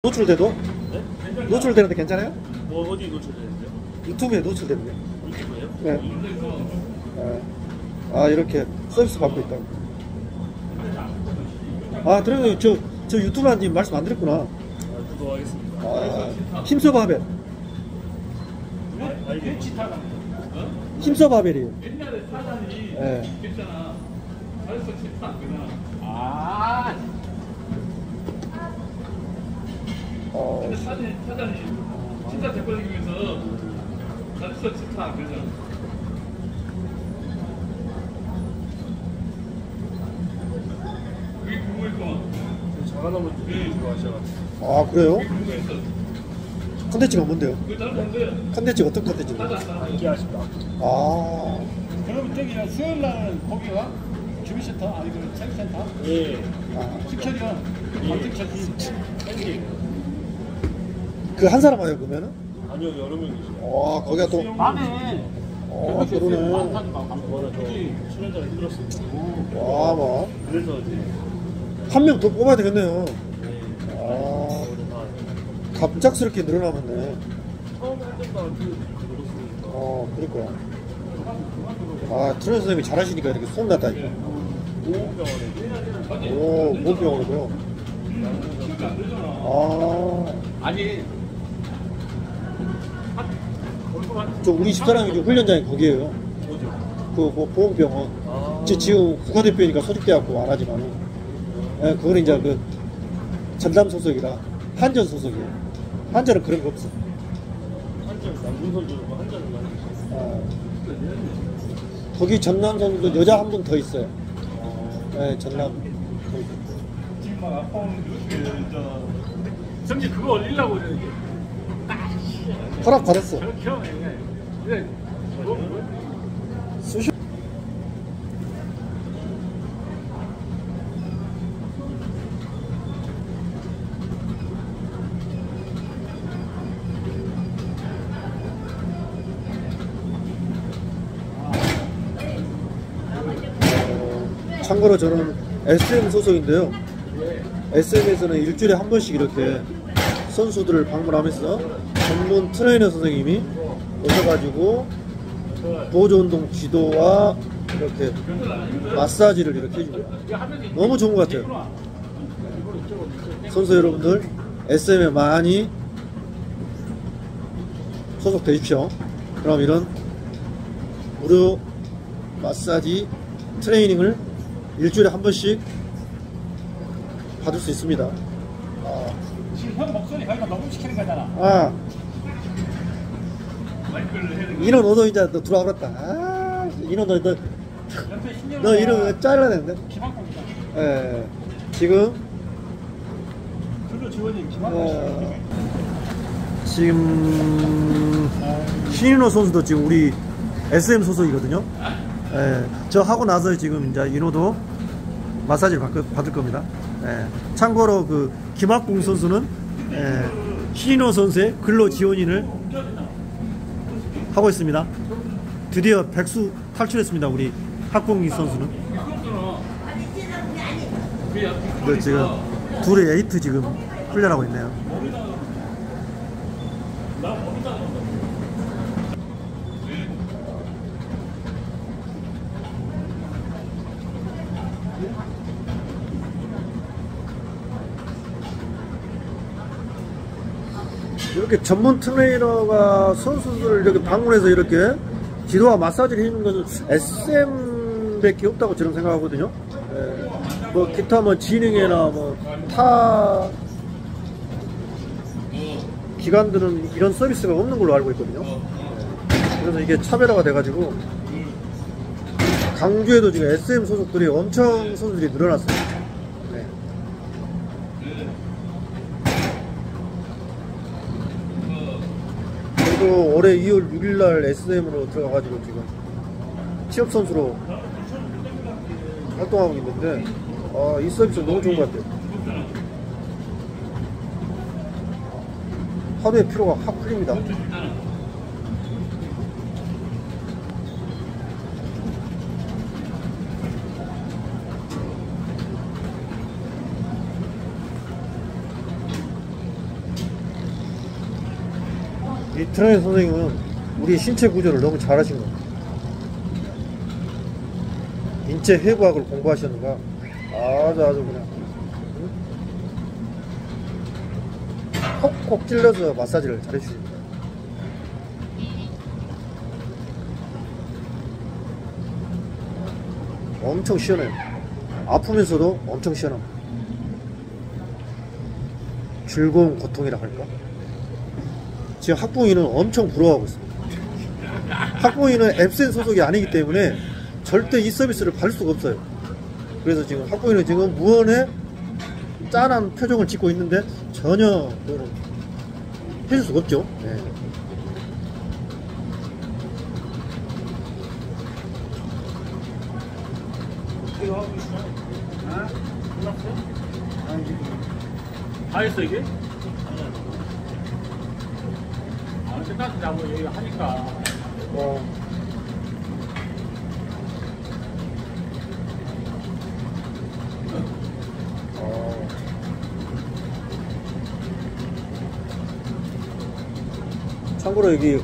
노출돼도? 네? 노출되는데 괜찮아요? 뭐 어디 노출되는데요? 유튜브에 노출되는데. 유튜브예요? 네. 아, 이렇게 서비스 받고 있다고. 아, 그래도 저 유튜브한테 말씀 안 드렸구나. 아, 구독하겠습니다. 아, 힘써 바벨. 알게. 힘써 바벨이에요. 옛날에 사장이 예. 있잖아. 잘했어, 진짜 안 되나? 아, 근데 사장이 진짜 데리고 다니면서 잘했어, 진짜 안 되잖아. 그게 궁금했구만. 장하나무 좋아하셔가지고. 아, 그래요? 그게 궁금했어. 컨텐츠가 뭔데요? 그게 다른 건데, 컨텐츠 어떤 컨텐츠인데? 안기하십니다. 아, 그러면 저기 수요일 날 거기가 주민센터 아니 그 체육센터 예. 아, 식철이가 반등철이 그 한 사람 와요, 그러면은? 아니요, 여러 명이시죠. 와, 거기가 또, 밤에 그러네. 저번에 저 출연자가 힘들었습니다. 와, 뭐. 그래서 이제 한 명 더 뽑아야 되겠네요. 네. 아, 오랜만에 갑작스럽게 늘어나겠네. 처음 할 때보다 늘었으니까. 그럴 거야. 아, 트레 선생님이 잘하시니까 이렇게 소문났다니까. 보험병원에 오, 몸병으로요. 아, 아니, 저 우리 집사람이 지금 훈련장이 거기에요. 그 보험병원. 지금 국가대표니까 소집돼갖고 안 하지만, 예, 그거는 이제 그 전남 소속이라 한전 소속이에요. 한전은 그런 거 없어. 한전 남군 선수고 한전은 많이 아, 거기 전남 선수도 여자 한 분 더 있어요. 예, 전남. 지금 막 아빠는 성지 그거 올리려고 그러는데. 허락 받았어. 저렇게 하면 그냥. 수십. 참고로 저는 SM 소속인데요. SM에서는 일주일에 한 번씩 이렇게 선수들을 방문하면서 전문 트레이너 선생님이 오셔가지고 보조운동 지도와 이렇게 마사지를 이렇게 해줍니다. 너무 좋은 것 같아요. 선수 여러분들 SM에 많이 소속되십시오. 그럼 이런 무료 마사지 트레이닝을 일주일에 한 번씩 받을 수 있습니다. 지금 형 목소리 거기가 녹음시키는 거잖아. 아, 인원 너도 이제 너 들어와버렸다. 아, 인원 너 옆에 신경 이름 잘라냈는데. 김학봉이다. 예, 지금 근로 지원이 김학봉. 지금 신인호 선수도 지금 우리 SM 소속이거든요. 예, 저 하고 나서 지금 이제 인호도 마사지를 받을 겁니다. 예, 참고로 그 김학봉 선수는 신인호 선수의 근로 지원인을 하고 있습니다. 드디어 백수 탈출했습니다. 우리 학봉이 선수는. 근데 지금 둘이 에이트 지금 훈련하고 있네요. 이렇게 전문 트레이너가 선수들을 이렇게 방문해서 이렇게 지도와 마사지를 해주는 것은 SM밖에 없다고 저는 생각하거든요. 예, 뭐 기타 뭐 진흥회나 뭐 타 기관들은 이런 서비스가 없는 걸로 알고 있거든요. 예, 그래서 이게 차별화가 돼가지고 강주에도 지금 SM 소속들이 엄청 선수들이 늘어났어요. 네. 그리고 올해 2월 6일날 SM으로 들어가가지고 지금 취업선수로 활동하고 있는데 이 서비스 너무 좋은 것 같아요. 하루의 피로가 확 풀립니다. 이 트레이너 선생님은 우리 신체 구조를 너무 잘하신 것 같아요. 인체 해부학을 공부하셨는가 아주 그냥 콕콕 찔러서 마사지를 잘해주십니다. 엄청 시원해요. 아프면서도 엄청 시원합니다. 즐거운 고통이라 할까? 지금 학부모님은 엄청 부러워하고 있습니다. 학부모님은 앱센 소속이 아니기 때문에 절대 이 서비스를 받을 수가 없어요. 그래서 지금 학부모님은 지금 무언에 짠한 표정을 짓고 있는데 전혀 그거는 해줄 수가 없죠. 네. 이거 하고 있어? 아? 끝났어? 다 했어 이게? 아 끝났다고 얘기 하니까. 참고로 여기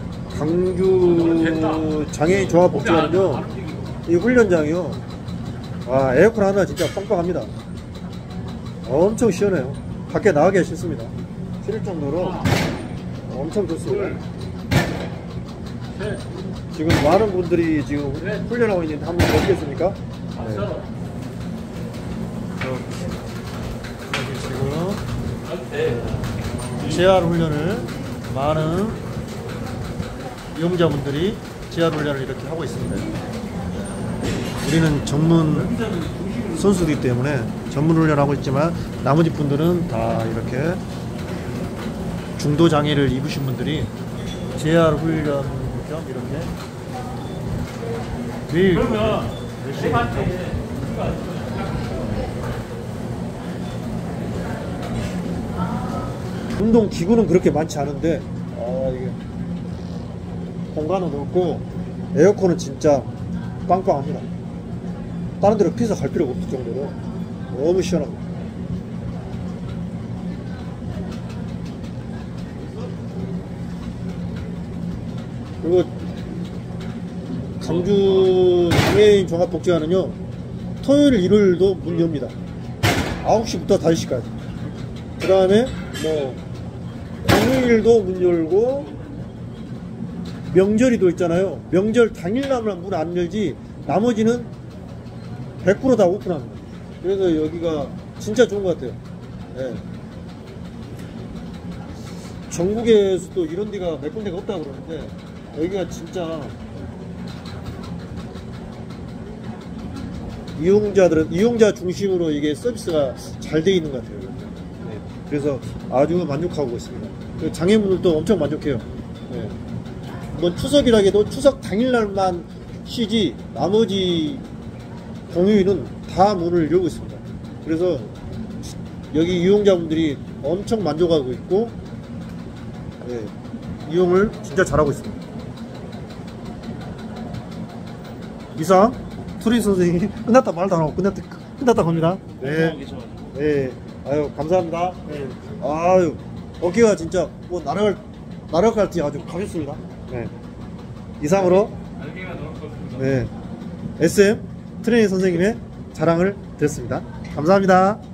광주 장애인 조합 복지관은요, 이 훈련장이요, 와, 에어컨 하나 진짜 빵빵합니다. 엄청 시원해요. 밖에 나가기 싫습니다. 싫을 정도로 엄청 좋습니다. 지금 많은 분들이 지금 훈련하고 있는데 한번 보시겠습니까? 네. 지금 재활 훈련을 많은 이용자분들이 재활 훈련을 이렇게 하고 있습니다. 우리는 전문 선수이기 때문에 전문 훈련하고 있지만 나머지 분들은 다 이렇게 중도 장애를 입으신 분들이 재활 훈련 겸 이렇게 매일 열심히 운동 기구는 그렇게 많지 않은데 이게 공간은 넓고 에어컨은 진짜 빵빵합니다. 다른 데로 피서 갈 필요가 없을 정도로 너무 시원합니다. 그리고 광주 장애인 종합복지관은요, 토요일 일요일도 문 엽니다. 9시부터 5시까지. 그 다음에 뭐 공휴일도 문 열고 명절이 또 있잖아요. 명절 당일날만 문 안 열지 나머지는 100% 다 오픈합니다. 그래서 여기가 진짜 좋은 것 같아요. 네. 전국에서도 이런 데가 몇 군데가 없다고 그러는데 여기가 진짜 이용자 중심으로 이게 서비스가 잘 돼 있는 것 같아요. 네. 그래서 아주 만족하고 있습니다. 장애인분들도 엄청 만족해요. 네. 뭐 추석이라기도 추석 당일날만 쉬지 나머지 공휴일은 다 문을 열고 있습니다. 그래서 여기 이용자분들이 엄청 만족하고 있고, 네, 이용을 진짜 잘하고 있습니다. 이상 투리 선생님이 끝났다 말도 안 하고 끝났다 합니다. 네, 네, 아유 감사합니다. 네. 아유 어깨가 진짜 뭐 날아갈 때 아주 가볍습니다. 네, 이상으로 네 SM 트레이너 선생님의 자랑을 드렸습니다. 감사합니다.